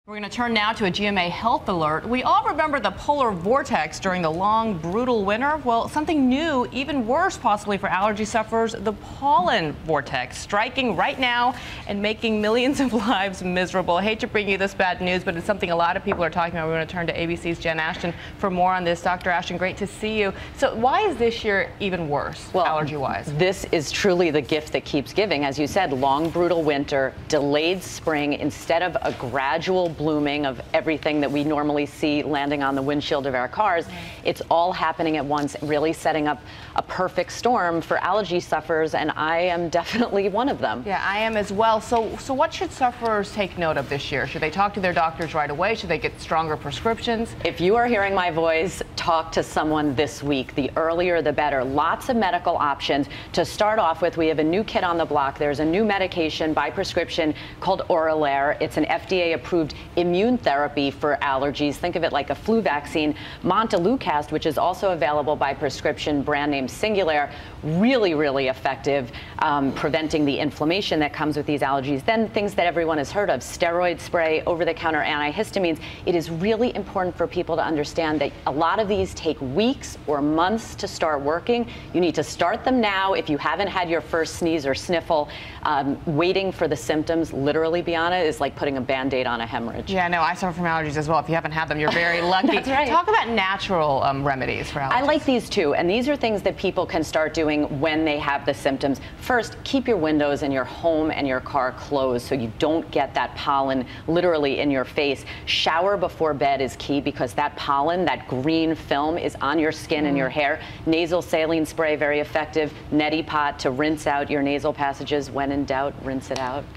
We're going to turn now to a GMA health alert. We all remember the polar vortex during the long, brutal winter. Well, something new, even worse possibly for allergy sufferers, the pollen vortex, striking right now and making millions of lives miserable. I hate to bring you this bad news, but it's something a lot of people are talking about. We're going to turn to ABC's Jen Ashton for more on this. Dr. Ashton, great to see you. So why is this year even worse, allergy-wise? This is truly the gift that keeps giving. As you said, long, brutal winter, delayed spring, instead of a gradual blooming of everything that we normally see landing on the windshield of our cars. It's all happening at once, really setting up a perfect storm for allergy sufferers, and I am definitely one of them. Yeah, I am as well. So what should sufferers take note of this year? Should they talk to their doctors right away? Should they get stronger prescriptions? If you are hearing my voice, talk to someone this week. The earlier, the better. Lots of medical options. To start off with, we have a new kid on the block. There's a new medication by prescription called Oralair. It's an FDA-approved immune therapy for allergies. Think of it like a flu vaccine. Montelukast, which is also available by prescription, brand name Singulair, really, really effective, preventing the inflammation that comes with these allergies. Then things that everyone has heard of, steroid spray, over-the-counter antihistamines. It is really important for people to understand that a lot of these take weeks or months to start working. You need to start them now. If you haven't had your first sneeze or sniffle, waiting for the symptoms, literally, Bianna, is like putting a Band-Aid on a hemorrhage. Yeah, no, I suffer from allergies as well. If you haven't had them, you're very lucky. That's right. Talk about natural remedies for allergies. I like these too, and these are things that people can start doing when they have the symptoms. First, keep your windows in your home and your car closed so you don't get that pollen literally in your face. Shower before bed is key because that pollen, that green film, is on your skin and your hair. Nasal saline spray, very effective. Neti pot to rinse out your nasal passages. When in doubt, rinse it out.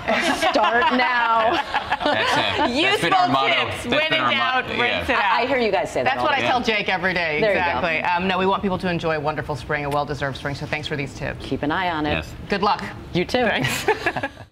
Start now. That's Useful tips. When in doubt, rinse it out. I hear you guys say that. That's what I tell Jake every day. There exactly. you go. No, we want people to enjoy a wonderful spring, a well-deserved spring. So thanks for these tips. Keep an eye on it. Yes. Good luck. You too. Thanks.